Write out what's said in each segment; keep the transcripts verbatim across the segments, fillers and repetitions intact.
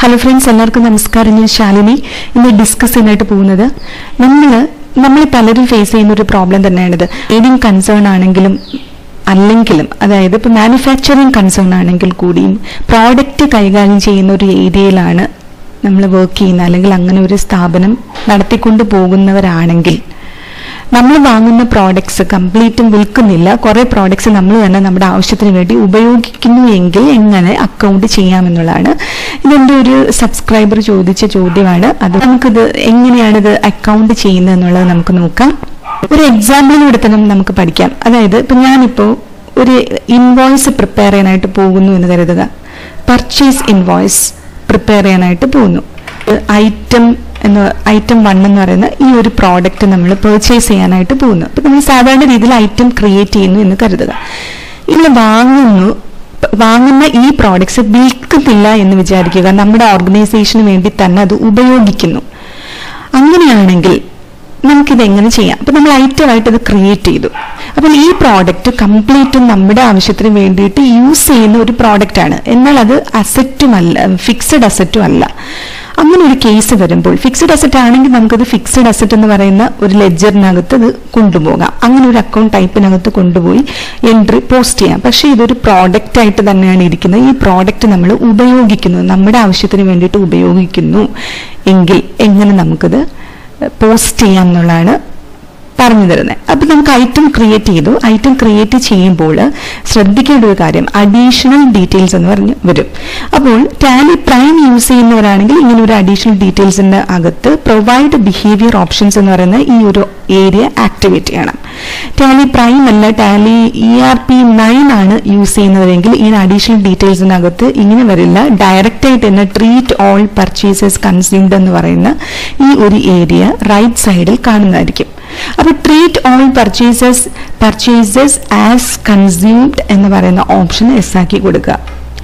Hello friends, എല്ലാവർക്കും നമസ്കാരം. ഞാൻ ശാലിനി. ഇന്ന് ഡിസ്കസ് ചെയ്യാനായിട്ട് പോകുന്നത് നമ്മൾ നമ്മൾ പലരും ഫേസ് ചെയ്യുന്ന ഒരു പ്രോബ്ലം തന്നെയാണിത്. ഏതെങ്കിലും കൺസേൺ ആണെങ്കിലും അല്ലെങ്കിലും, അതായത് ഇപ്പോൾ മാനുഫാക്ചറിങ് കൺസേൺ ആണെങ്കിൽ കൂടിയും പ്രോഡക്റ്റ് കൈകാര്യം ചെയ്യുന്ന ഒരു ഏരിയയിലാണ് നമ്മൾ വർക്ക് ചെയ്യുന്ന, അല്ലെങ്കിൽ അങ്ങനെ ഒരു സ്ഥാപനം നടത്തിക്കൊണ്ട് പോകുന്നവരാണെങ്കിൽ നമ്മൾ വാങ്ങുന്ന പ്രോഡക്ട്സ് കംപ്ലീറ്റും വിൽക്കുന്നില്ല, കുറേ പ്രോഡക്ട്സ് നമ്മൾ തന്നെ നമ്മുടെ ആവശ്യത്തിന് വേണ്ടി ഉപയോഗിക്കുന്നു എങ്കിൽ എങ്ങനെ അക്കൗണ്ട് ചെയ്യാമെന്നുള്ളതാണ്. ഇതെൻ്റെ ഒരു സബ്സ്ക്രൈബർ ചോദിച്ച ചോദ്യമാണ്. അത് നമുക്കിത് എങ്ങനെയാണിത് അക്കൗണ്ട് ചെയ്യുന്നത് എന്നുള്ളത് നമുക്ക് നോക്കാം. ഒരു എക്സാമ്പിളിലൂടെ തന്നെ നമുക്ക് പഠിക്കാം. അതായത് ഇപ്പം ഞാനിപ്പോൾ ഒരു ഇൻവോയ്സ് പ്രിപ്പയർ ചെയ്യാനായിട്ട് പോകുന്നു എന്ന് കരുതുക. പർച്ചേസ് ഇൻവോയ്സ് പ്രിപ്പയർ ചെയ്യാനായിട്ട് പോകുന്നു. ഐറ്റം എന്ന് ഐറ്റം വൺ എന്ന് പറയുന്ന ഈ ഒരു പ്രോഡക്റ്റ് നമ്മൾ പർച്ചേസ് ചെയ്യാനായിട്ട് പോകുന്നു. അപ്പം നമ്മൾ സാധാരണ രീതിയിൽ ഐറ്റം ക്രിയേറ്റ് ചെയ്യുന്നു എന്ന് കരുതുക. ഇല്ല, വാങ്ങുന്നു വാങ്ങുന്ന ഈ പ്രോഡക്ട്സ് വിൽക്കുന്നില്ല എന്ന് വിചാരിക്കുക. നമ്മുടെ ഓർഗനൈസേഷന് വേണ്ടി തന്നെ അത് ഉപയോഗിക്കുന്നു. അങ്ങനെയാണെങ്കിൽ നമുക്കിത് എങ്ങനെ ചെയ്യാം? അപ്പം നമ്മൾ ഐറ്റമായിട്ട് ഇത് ക്രിയേറ്റ് ചെയ്തു. അപ്പോൾ ഈ പ്രോഡക്റ്റ് കംപ്ലീറ്റും നമ്മുടെ ആവശ്യത്തിന് വേണ്ടിയിട്ട് യൂസ് ചെയ്യുന്ന ഒരു പ്രോഡക്റ്റാണ്. എന്നാൽ അത് അസറ്റും അല്ല, ഫിക്സഡ് അസറ്റും അല്ല. അങ്ങനെ ഒരു കേസ് വരുമ്പോൾ ഫിക്സഡ് അസറ്റ് ആണെങ്കിൽ നമുക്കത് ഫിക്സഡ് അസറ്റ് എന്ന് പറയുന്ന ഒരു ലെഡ്ജറിനകത്ത് അത് കൊണ്ടുപോകാം. അങ്ങനെ ഒരു അക്കൗണ്ട് ടൈപ്പിനകത്ത് കൊണ്ടുപോയി എൻട്രി പോസ്റ്റ് ചെയ്യാം. പക്ഷേ ഇതൊരു പ്രോഡക്റ്റ് ആയിട്ട് തന്നെയാണ് ഇരിക്കുന്നത്. ഈ പ്രോഡക്റ്റ് നമ്മൾ ഉപയോഗിക്കുന്നു, നമ്മുടെ ആവശ്യത്തിന് വേണ്ടിയിട്ട് ഉപയോഗിക്കുന്നു എങ്കിൽ എങ്ങനെ നമുക്കത് പോസ്റ്റ് ചെയ്യാം എന്നുള്ളതാണ് പറഞ്ഞു തരുന്നത്. അപ്പം നമുക്ക് ഐറ്റം ക്രിയേറ്റ് ചെയ്തു. ഐറ്റം ക്രിയേറ്റ് ചെയ്യുമ്പോൾ ശ്രദ്ധിക്കേണ്ട ഒരു കാര്യം, അഡീഷണൽ ഡീറ്റെയിൽസ് എന്ന് പറഞ്ഞ് വരും. അപ്പോൾ ടാലി പ്രൈം യൂസ് ചെയ്യുന്നവരാണെങ്കിൽ ഇങ്ങനെ ഒരു അഡീഷണൽ ഡീറ്റെയിൽസിന്റെ അകത്ത് പ്രൊവൈഡ് ബിഹേവിയർ ഓപ്ഷൻസ് എന്ന് പറയുന്ന ഈ ഒരു ഏരിയ ആക്ടിവേറ്റ് ചെയ്യണം. ടാലി പ്രൈം അല്ല, Tally E R P nine ആണ് യൂസ് ചെയ്യുന്നവരെങ്കിൽ ഈ അഡീഷണൽ ഡീറ്റെയിൽസിനകത്ത് ഇങ്ങനെ വരില്ല. ഡയറക്റ്റ് ആയിട്ട് തന്നെ ട്രീറ്റ് ഓൾ പർച്ചേസസ് കൺസ്യൂംഡ് എന്ന് പറയുന്ന ഈ ഒരു ഏരിയ റൈറ്റ് സൈഡിൽ കാണുന്നതായിരിക്കും. അപ്പൊ treat all purchases purchases as consumed എന്ന് പറയുന്ന ഓപ്ഷൻ എസ് ആക്കി കൊടുക്കുക.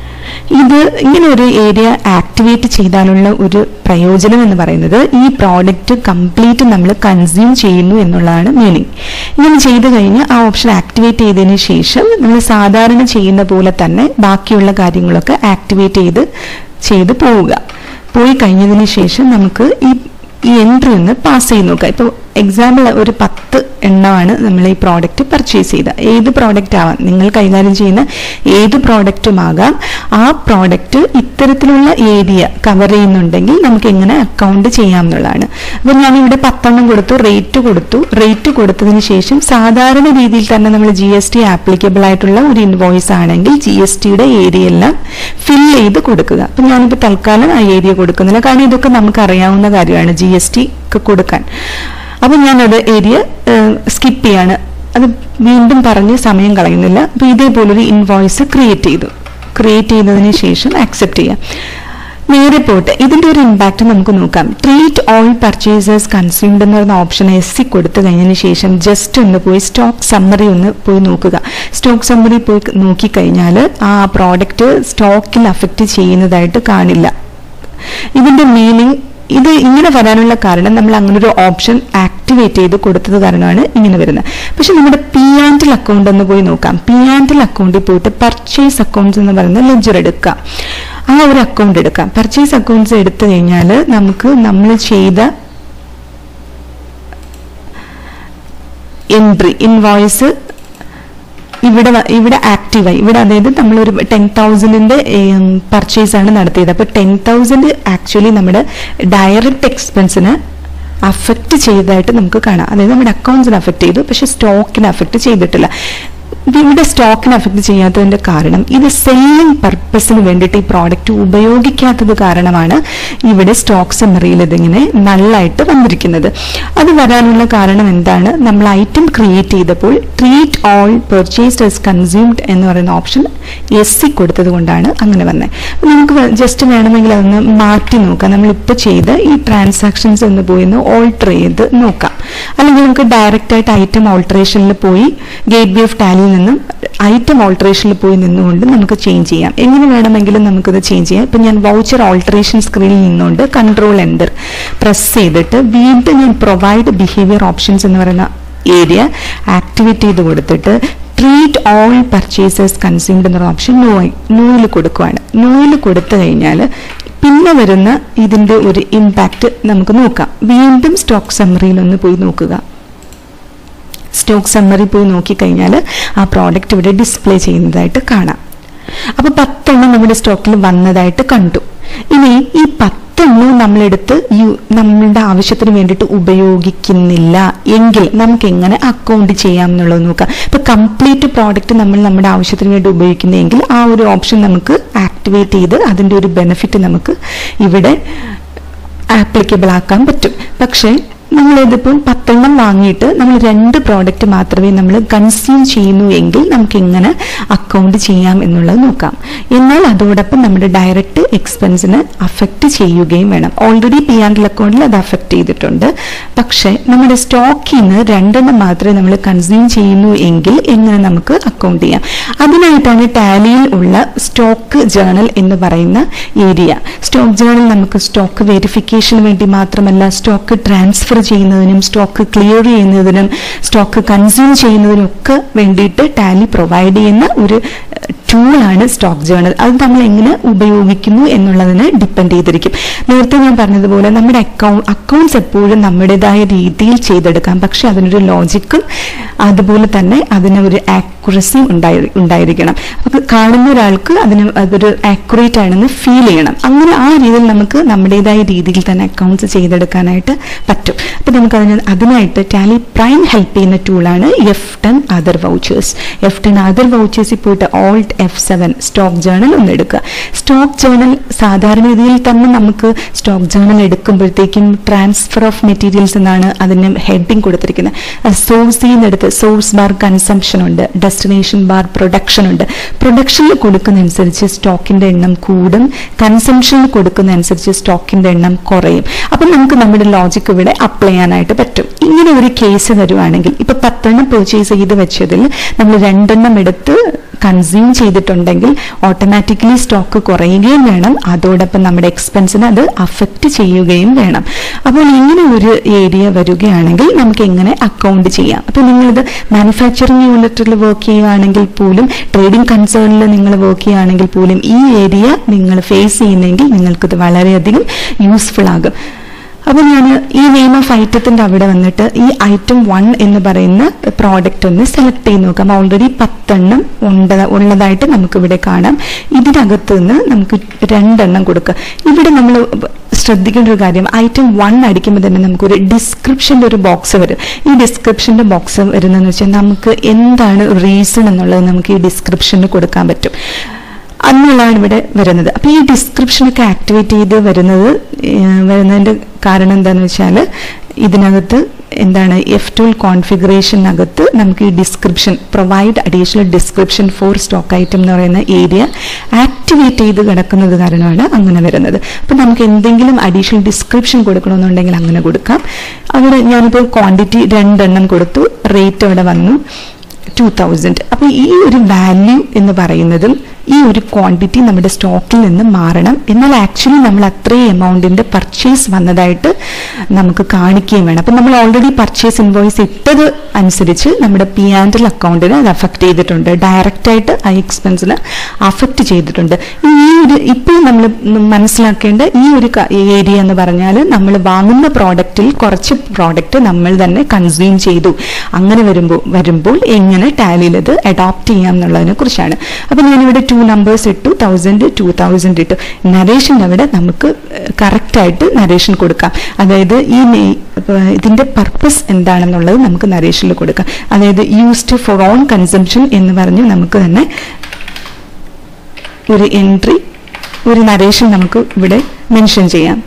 ഇത് ഇങ്ങനെ ഒരു ഏരിയ ആക്ടിവേറ്റ് ചെയ്താലുള്ള ഒരു പ്രയോജനം എന്ന് പറയുന്നത് ഈ പ്രോഡക്റ്റ് കംപ്ലീറ്റ് നമ്മൾ കൺസ്യൂം ചെയ്യുന്നു എന്നുള്ളതാണ് മീനിങ്. ഇങ്ങനെ ചെയ്തു കഴിഞ്ഞ് ആ ഓപ്ഷൻ ആക്ടിവേറ്റ് ചെയ്തതിന് ശേഷം നമ്മൾ സാധാരണ ചെയ്യുന്ന പോലെ തന്നെ ബാക്കിയുള്ള കാര്യങ്ങളൊക്കെ ആക്ടിവേറ്റ് ചെയ്ത് ചെയ്ത് പോവുക. പോയി കഴിഞ്ഞതിന് ശേഷം നമുക്ക് ഈ ഈ എൻട്രി ഒന്ന് പാസ് ചെയ്ത് നോക്കാം. ഇപ്പോൾ എക്സാമ്പിൾ ഒരു പത്ത് എണ്ണമാണ് നമ്മൾ ഈ പ്രോഡക്റ്റ് പർച്ചേസ് ചെയ്ത. ഏത് പ്രോഡക്റ്റ് ആവാം, നിങ്ങൾ കൈകാര്യം ചെയ്യുന്ന ഏത് പ്രോഡക്റ്റുമാകാം. ആ പ്രോഡക്റ്റ് ഇത്തരത്തിലുള്ള ഏരിയ കവർ ചെയ്യുന്നുണ്ടെങ്കിൽ നമുക്ക് എങ്ങനെ അക്കൗണ്ട് ചെയ്യാം എന്നുള്ളതാണ്. അപ്പോൾ ഞാനിവിടെ പത്തെണ്ണം കൊടുത്തു, റേറ്റ് കൊടുത്തു. റേറ്റ് കൊടുത്തതിന് ശേഷം സാധാരണ രീതിയിൽ തന്നെ നമ്മൾ ജി എസ് ടി ആപ്ലിക്കബിൾ ആയിട്ടുള്ള ഒരു ഇൻവോയ്സ് ആണെങ്കിൽ ജി എസ് ടിയുടെ ഏരിയ എല്ലാം ഫിൽ ചെയ്ത് കൊടുക്കുക. അപ്പം ഞാനിപ്പോൾ തൽക്കാലം ആ ഏരിയ കൊടുക്കുന്നില്ല, കാരണം ഇതൊക്കെ നമുക്ക് അറിയാവുന്ന കാര്യമാണ് ജി എസ് ടി ഒക്കെ കൊടുക്കാൻ. അപ്പം ഞാനത് ഏരിയ സ്കിപ്പ് ചെയ്യാണ്. അത് വീണ്ടും പറഞ്ഞ് സമയം കളയുന്നില്ല. അപ്പം ഇതേപോലൊരു ഇൻവോയ്സ് ക്രിയേറ്റ് ചെയ്തു. ക്രിയേറ്റ് ചെയ്തതിന് ശേഷം ആക്സെപ്റ്റ് ചെയ്യാം. നേരെ പോട്ടെ, ഇതിൻ്റെ ഒരു ഇമ്പാക്റ്റ് നമുക്ക് നോക്കാം. ട്രീറ്റ് ഓൾ പർച്ചേസസ് കൺസ്യൂംഡ് എന്ന് പറയുന്ന ഓപ്ഷൻ എസ് സി കൊടുത്തു കഴിഞ്ഞതിന് ശേഷം ജസ്റ്റ് ഒന്ന് പോയി സ്റ്റോക്ക് സമ്മറി ഒന്ന് പോയി നോക്കുക. സ്റ്റോക്ക് സമ്മറി പോയി നോക്കിക്കഴിഞ്ഞാൽ ആ പ്രോഡക്റ്റ് സ്റ്റോക്കിൽ അഫക്റ്റ് ചെയ്യുന്നതായിട്ട് കാണില്ല. ഇതിൻ്റെ മീനിങ്, ഇത് ഇങ്ങനെ വരാനുള്ള കാരണം നമ്മൾ അങ്ങനെ ഒരു ഓപ്ഷൻ ആക്ടിവേറ്റ് ചെയ്ത് കൊടുത്തത് കാരണമാണ് ഇങ്ങനെ വരുന്നത്. പക്ഷെ നമ്മുടെ പി ആൻഡ് എൽ അക്കൗണ്ട് ഒന്ന് പോയി നോക്കാം. പി ആൻഡ് എൽ അക്കൗണ്ടിൽ പോയിട്ട് പർച്ചേസ് അക്കൗണ്ട്സ് എന്ന് പറയുന്ന ലെഡ്ജർ എടുക്കാം. ആ ഒരു അക്കൗണ്ട് എടുക്കാം. പർച്ചേസ് അക്കൗണ്ട്സ് എടുത്തു കഴിഞ്ഞാൽ നമുക്ക് നമ്മൾ ചെയ്ത എൻട്രി ഇൻവോയ്സ് ഇവിടെ ഇവിടെ ആക്റ്റീവായി. ഇവിടെ അതായത് നമ്മളൊരു ടെൻ തൗസൻഡിന്റെ പർച്ചേസ് ആണ് നടത്തിയത്. അപ്പോൾ ടെൻ തൗസൻഡ് ആക്ച്വലി നമ്മുടെ ഡയറക്റ്റ് എക്സ്പെൻസിന് അഫക്റ്റ് ചെയ്തതായിട്ട് നമുക്ക് കാണാം. അതായത് നമ്മുടെ അക്കൗണ്ട്സിന് അഫക്റ്റ് ചെയ്തു, പക്ഷെ സ്റ്റോക്കിന് അഫക്റ്റ് ചെയ്തിട്ടില്ല. ഇവിടെ സ്റ്റോക്കിന് അഫക്റ്റ് ചെയ്യാത്തതിന്റെ കാരണം ഇത് സെല്ലിംഗ് പർപ്പസിന് വേണ്ടിയിട്ട് ഈ പ്രോഡക്റ്റ് ഉപയോഗിക്കാത്തത് കാരണമാണ് ഇവിടെ സ്റ്റോക്ക് സമ്മറിയിൽ ഇതിങ്ങനെ നല്ലായിട്ട് വന്നിരിക്കുന്നത്. അത് വരാനുള്ള കാരണം എന്താണ്? നമ്മൾ ഐറ്റം ക്രിയേറ്റ് ചെയ്തപ്പോൾ treat all purchased as consumed എന്ന് പറയുന്ന ഓപ്ഷൻ എസ് സി കൊടുത്തത് കൊണ്ടാണ് അങ്ങനെ വന്നത്. നമുക്ക് ജസ്റ്റ് വേണമെങ്കിൽ അതൊന്ന് മാറ്റി നോക്കാം. നമ്മളിപ്പോൾ ചെയ്ത് ഈ ട്രാൻസാക്ഷൻസ് ഒന്ന് പോയി ഒന്ന് ഓൾട്ടർ ചെയ്ത് നോക്കാം. അല്ലെങ്കിൽ നമുക്ക് ഡയറക്റ്റ് ആയിട്ട് ഐറ്റം ഓൾട്ടറേഷനിൽ പോയി ഗേറ്റ് വേ ഓഫ് ടാലിയിൽ നിന്നും ഐറ്റം ഓൾട്ടറേഷനിൽ പോയി നിന്നുകൊണ്ട് നമുക്ക് ചേഞ്ച് ചെയ്യാം. എങ്ങനെ വേണമെങ്കിലും നമുക്കത് ചേഞ്ച് ചെയ്യാം. ഇപ്പം ഞാൻ വൗച്ചർ ഓൾട്ടറേഷൻ സ്ക്രീനിൽ നിന്നുകൊണ്ട് കൺട്രോൾ എൻ്റർ പ്രസ് ചെയ്തിട്ട് വീണ്ടും ഞാൻ പ്രൊവൈഡ് ബിഹേവിയർ ഓപ്ഷൻസ് എന്ന് പറയുന്ന ഏരിയ ആക്ടിവേറ്റ് ചെയ്ത് കൊടുത്തിട്ട് ട്രീറ്റ് ഓൾ പർച്ചേസസ് കൺസ്യൂംഡ് എന്നൊരു ഓപ്ഷൻ നോ നോയിൽ കൊടുക്കുകയാണ്. നോയിൽ കൊടുത്തു കഴിഞ്ഞാൽ പിന്നെ വരുന്ന ഇതിൻ്റെ ഒരു ഇമ്പാക്റ്റ് നമുക്ക് നോക്കാം. വീണ്ടും സ്റ്റോക്ക് സമ്മറിയിൽ ഒന്ന് പോയി നോക്കുക. സ്റ്റോക്ക് സമ്മറി പോയി നോക്കിക്കഴിഞ്ഞാൽ ആ പ്രോഡക്റ്റ് ഇവിടെ ഡിസ്പ്ലേ ചെയ്യുന്നതായിട്ട് കാണാം. അപ്പോൾ പത്തെണ്ണം നമ്മുടെ സ്റ്റോക്കിൽ വന്നതായിട്ട് കണ്ടു. ഇനി ഈ പത്തെണ്ണം നമ്മളെടുത്ത് ഈ നമ്മളുടെ ആവശ്യത്തിന് വേണ്ടിയിട്ട് ഉപയോഗിക്കുന്നില്ല എങ്കിൽ നമുക്ക് എങ്ങനെ അക്കൗണ്ട് ചെയ്യാം എന്നുള്ളത് നോക്കാം. ഇപ്പൊ കംപ്ലീറ്റ് പ്രോഡക്റ്റ് നമ്മൾ നമ്മുടെ ആവശ്യത്തിന് വേണ്ടി ഉപയോഗിക്കുന്നതെങ്കിൽ ആ ഒരു ഓപ്ഷൻ നമുക്ക് ആക്ടിവേറ്റ് ചെയ്ത് അതിൻ്റെ ഒരു ബെനിഫിറ്റ് നമുക്ക് ഇവിടെ ആപ്ലിക്കബിൾ ആക്കാൻ പറ്റും. പക്ഷേ നമ്മളിതിപ്പോൾ പത്തെണ്ണം വാങ്ങിയിട്ട് നമ്മൾ രണ്ട് പ്രോഡക്റ്റ് മാത്രമേ നമ്മൾ കൺസ്യൂം ചെയ്യുന്നു എങ്കിൽ നമുക്ക് എങ്ങനെ അക്കൗണ്ട് ചെയ്യാം എന്നുള്ളത് നോക്കാം. എന്നാൽ അതോടൊപ്പം നമ്മുടെ ഡയറക്റ്റ് എക്സ്പെൻസിന് അഫക്റ്റ് ചെയ്യുകയും വേണം. ഓൾറെഡി പി ആൻഡ് എൽ അക്കൗണ്ടിൽ അത് അഫക്റ്റ് ചെയ്തിട്ടുണ്ട്. പക്ഷേ നമ്മുടെ സ്റ്റോക്കിൽ നിന്ന് രണ്ടെണ്ണം മാത്രമേ നമ്മൾ കൺസ്യൂം ചെയ്യുന്നു എങ്കിൽ എങ്ങനെ നമുക്ക് അക്കൗണ്ട് ചെയ്യാം? അതിനായിട്ടാണ് ടാലിയിൽ ഉള്ള സ്റ്റോക്ക് ജേണൽ എന്ന് പറയുന്ന ഏരിയ. സ്റ്റോക്ക് ജേണൽ നമുക്ക് സ്റ്റോക്ക് വെരിഫിക്കേഷന് വേണ്ടി മാത്രമല്ല, സ്റ്റോക്ക് ട്രാൻസ്ഫർ ചെയ്യുന്നതിനും സ്റ്റോക്ക് ക്ലിയർ ചെയ്യുന്നതിനും സ്റ്റോക്ക് കൺസ്യൂം ചെയ്യുന്നതിനും ഒക്കെ വേണ്ടിയിട്ട് ടാലി പ്രൊവൈഡ് ചെയ്യുന്ന ഒരു ടൂളാണ് സ്റ്റോക്ക് ജേണൽ. അത് നമ്മൾ എങ്ങനെ ഉപയോഗിക്കുന്നു എന്നുള്ളതിനെ ഡിപ്പെൻഡ് ചെയ്തിരിക്കും. നേരത്തെ ഞാൻ പറഞ്ഞതുപോലെ നമ്മുടെ അക്കൗണ്ട് അക്കൗണ്ട്സ് എപ്പോഴും നമ്മുടേതായ രീതിയിൽ ചെയ്തെടുക്കാം. പക്ഷെ അതിനൊരു ലോജിക്കും അതുപോലെ തന്നെ അതിന് ഒരു ആക്യുറസിയും ഉണ്ടായി ഉണ്ടായിരിക്കണം. അപ്പോൾ കാണുന്ന ഒരാൾക്ക് അതിന് അതൊരു ആക്യുറേറ്റ് ആണെന്ന് ഫീൽ ചെയ്യണം. അങ്ങനെ ആ രീതിയിൽ നമുക്ക് നമ്മുടേതായ രീതിയിൽ തന്നെ അക്കൗണ്ട്സ് ചെയ്തെടുക്കാനായിട്ട് പറ്റും. അപ്പോൾ നമുക്ക് അതിന് അതിനായിട്ട് ടാലി പ്രൈം ഹെൽപ്പ് ചെയ്യുന്ന ടൂളാണ് F ten other vouchers. F ten other വൗച്ചേഴ്സിൽ പോയിട്ട് alt F seven stock journal ഒന്ന് എടുക്കുക. സ്റ്റോക്ക് ജേണൽ സാധാരണ രീതിയിൽ തന്നെ നമുക്ക് സ്റ്റോക്ക് ജേണൽ എടുക്കുമ്പോഴത്തേക്കും ട്രാൻസ്ഫർ ഓഫ് മെറ്റീരിയൽസ് എന്നാണ് അതിന് ഹെഡിങ് കൊടുത്തിരിക്കുന്നത്. സോഴ്സിൽ നിന്നെടുത്ത് സോഴ്സ് ബാർ കൺസംഷൻ ഉണ്ട്, ഡെസ്റ്റിനേഷൻ ബാർ പ്രൊഡക്ഷൻ ഉണ്ട്. പ്രൊഡക്ഷനിൽ കൊടുക്കുന്നതനുസരിച്ച് സ്റ്റോക്കിന്റെ എണ്ണം കൂടും, കൺസംഷനിൽ കൊടുക്കുന്നതനുസരിച്ച് സ്റ്റോക്കിന്റെ എണ്ണം കുറയും. അപ്പം നമുക്ക് നമ്മുടെ ലോജിക് ഇവിടെ അപ്ലൈ ചെയ്യാനായിട്ട് പറ്റും. ഇങ്ങനെ ഒരു കേസ് വരുവാണെങ്കിൽ ഇപ്പൊ പത്തെണ്ണം പർച്ചേസ് ചെയ്ത് വെച്ചതിൽ നമ്മൾ രണ്ടെണ്ണം എടുത്ത് കൺസ്യൂം ചെയ്തിട്ടുണ്ടെങ്കിൽ ഓട്ടോമാറ്റിക്കലി സ്റ്റോക്ക് കുറയുകയും വേണം, അതോടൊപ്പം നമ്മുടെ എക്സ്പെൻസിന് അത് അഫക്റ്റ് ചെയ്യുകയും വേണം. അപ്പോൾ ഇങ്ങനെ ഒരു ഏരിയ വരികയാണെങ്കിൽ നമുക്ക് എങ്ങനെ അക്കൗണ്ട് ചെയ്യാം? അപ്പോൾ നിങ്ങളിത് മാനുഫാക്ചറിങ് യൂണിറ്റിൽ വർക്ക് ചെയ്യുകയാണെങ്കിൽ പോലും, ട്രേഡിംഗ് കൺസേണിൽ നിങ്ങൾ വർക്ക് ചെയ്യുകയാണെങ്കിൽ പോലും ഈ ഏരിയ നിങ്ങൾ ഫേസ് ചെയ്യുന്നെങ്കിൽ നിങ്ങൾക്കിത് വളരെയധികം യൂസ്ഫുൾ ആകും. അപ്പോൾ ഞാൻ ഈ നെയിം ഓഫ് ഐറ്റത്തിൻ്റെ അവിടെ വന്നിട്ട് ഈ ഐറ്റം വൺ എന്ന് പറയുന്ന പ്രോഡക്റ്റ് ഒന്ന് സെലക്ട് ചെയ്ത് നോക്കാം. ഓൾറെഡി പത്തെണ്ണം ഉണ്ട ഉള്ളതായിട്ട് നമുക്കിവിടെ കാണാം. ഇതിനകത്ത് നിന്ന് നമുക്ക് രണ്ടെണ്ണം കൊടുക്കുക. ഇവിടെ നമ്മൾ ശ്രദ്ധിക്കേണ്ട ഒരു കാര്യം, ഐറ്റം വൺ അടിക്കുമ്പോൾ തന്നെ നമുക്കൊരു ഡിസ്ക്രിപ്ഷൻ്റെ ഒരു ബോക്സ് വരും. ഈ ഡിസ്ക്രിപ്ഷൻ്റെ ബോക്സ് വരുന്നതെന്ന് വെച്ചാൽ നമുക്ക് എന്താണ് റീസൺ എന്നുള്ളത് നമുക്ക് ഈ ഡിസ്ക്രിപ്ഷന് കൊടുക്കാൻ പറ്റും. അന്നുള്ളതാണ് ഇവിടെ വരുന്നത്. അപ്പോൾ ഈ ഡിസ്ക്രിപ്ഷനൊക്കെ ആക്ടിവേറ്റ് ചെയ്ത് വരുന്നത് വരുന്നതിൻ്റെ കാരണം എന്താണെന്ന് വെച്ചാൽ ഇതിനകത്ത് എന്താണ് എഫ് ടൂൾ കോൺഫിഗറേഷനകത്ത് നമുക്ക് ഈ description provide additional description for stock item എന്ന് പറയുന്ന ഏരിയ ആക്ടിവേറ്റ് ചെയ്ത് കിടക്കുന്നത് കാരണമാണ് അങ്ങനെ വരുന്നത്. അപ്പോൾ നമുക്ക് എന്തെങ്കിലും അഡീഷണൽ ഡിസ്ക്രിപ്ഷൻ കൊടുക്കണമെന്നുണ്ടെങ്കിൽ അങ്ങനെ കൊടുക്കാം. അവിടെ ഞാനിപ്പോൾ ക്വാണ്ടിറ്റി രണ്ടെണ്ണം കൊടുത്തു, റേറ്റ് അവിടെ വന്നു ടു തൗസൻഡ്. അപ്പോൾ ഈ ഒരു വാല്യൂ എന്ന് പറയുന്നതും ഈ ഒരു ക്വാണ്ടിറ്റി നമ്മുടെ സ്റ്റോക്കിൽ നിന്ന് മാറണം. എന്നാൽ ആക്ച്വലി നമ്മൾ അത്രയും എമൗണ്ടിന്റെ പർച്ചേസ് വന്നതായിട്ട് നമുക്ക് കാണിക്കുകയും വേണം. അപ്പം നമ്മൾ ഓൾറെഡി പർച്ചേസ് ഇൻവോയ്സ് ഇട്ടത് അനുസരിച്ച് നമ്മുടെ പി ആൻഡ് എൽ അക്കൗണ്ടിന് അത് അഫക്റ്റ് ചെയ്തിട്ടുണ്ട്, ഡയറക്റ്റായിട്ട് ആ എക്സ്പെൻസിന് അഫക്റ്റ് ചെയ്തിട്ടുണ്ട്. ഈ ഒരു ഇപ്പോൾ നമ്മൾ മനസ്സിലാക്കേണ്ട ഈ ഒരു ഏരിയ എന്ന് പറഞ്ഞാൽ നമ്മൾ വാങ്ങുന്ന പ്രോഡക്റ്റിൽ കുറച്ച് പ്രോഡക്റ്റ് നമ്മൾ തന്നെ കൺസ്യൂം ചെയ്തു. അങ്ങനെ വരുമ്പോൾ വരുമ്പോൾ എങ്ങനെ ടാലിയിൽ ഇത് അഡോപ്റ്റ് ചെയ്യാം എന്നുള്ളതിനെ കുറിച്ചാണ്. അപ്പം ഞാനിവിടെ ടു നമ്പേഴ്സ് ഇട്ടു, തൗസൻഡ് ടു തൗസൻഡ് ഇട്ടു. നരേഷൻ അവിടെ നമുക്ക് കറക്റ്റായിട്ട് നരേഷൻ കൊടുക്കാം. അതായത് ഈ ഇതിന്റെ പർപ്പസ് എന്താണെന്നുള്ളത് നമുക്ക് നരേഷനിൽ കൊടുക്കാം. അതായത് യൂസ്ഡ് ഫോർ ഓൺ കൺസംഷൻ എന്ന് പറഞ്ഞ് നമുക്ക് തന്നെ ഒരു എൻട്രി, ഒരു നരേഷൻ നമുക്ക് ഇവിടെ മെൻഷൻ ചെയ്യാം.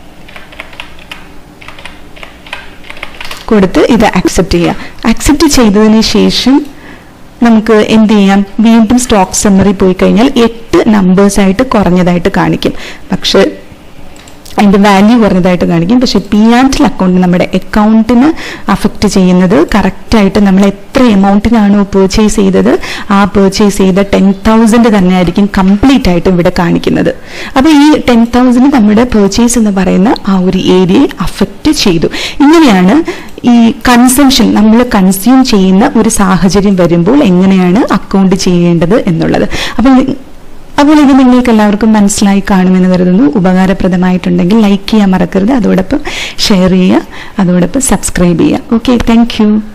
കൊടുത്ത് ഇത് ആക്സെപ്റ്റ് ചെയ്യാം. ആക്സെപ്റ്റ് ചെയ്തതിന് ശേഷം നമുക്ക് എന്ത് ചെയ്യാം? വീണ്ടും സ്റ്റോക്ക് സമ്മറി പോയി കഴിഞ്ഞാൽ എട്ട് നമ്പേഴ്സ് ആയിട്ട് കുറഞ്ഞതായിട്ട് കാണിക്കും. പക്ഷെ അതിൻ്റെ വാല്യൂ കുറഞ്ഞതായിട്ട് കാണിക്കും. പക്ഷെ പി ആൻഡ് എൽ അക്കൗണ്ട് നമ്മുടെ അക്കൗണ്ടിന് അഫക്റ്റ് ചെയ്യുന്നത് കറക്റ്റായിട്ട് നമ്മൾ എത്ര എമൗണ്ടിനാണോ പേർച്ചേസ് ചെയ്തത് ആ പേർച്ചേസ് ചെയ്ത ടെൻ തൗസൻഡ് തന്നെ ആയിരിക്കും കംപ്ലീറ്റ് ആയിട്ട് ഇവിടെ കാണിക്കുന്നത്. അപ്പോൾ ഈ ടെൻ തൗസൻഡ് നമ്മുടെ പേർച്ചേസ് എന്ന് പറയുന്ന ആ ഒരു ഏരിയയെ അഫക്റ്റ് ചെയ്തു. ഇങ്ങനെയാണ് ഈ കൺസംഷൻ നമ്മൾ കൺസ്യൂം ചെയ്യുന്ന ഒരു സാഹചര്യം വരുമ്പോൾ എങ്ങനെയാണ് അക്കൗണ്ട് ചെയ്യേണ്ടത് എന്നുള്ളത്. അപ്പം അപ്പോൾ ഇത് നിങ്ങൾക്ക് എല്ലാവർക്കും മനസ്സിലായി കാണുമെന്ന് കരുതുന്നു. ഉപകാരപ്രദമായിട്ടുണ്ടെങ്കിൽ ലൈക്ക് ചെയ്യാൻ മറക്കരുത്, അതോടൊപ്പം ഷെയർ ചെയ്യുക, അതോടൊപ്പം സബ്സ്ക്രൈബ് ചെയ്യുക. Okay, thank U.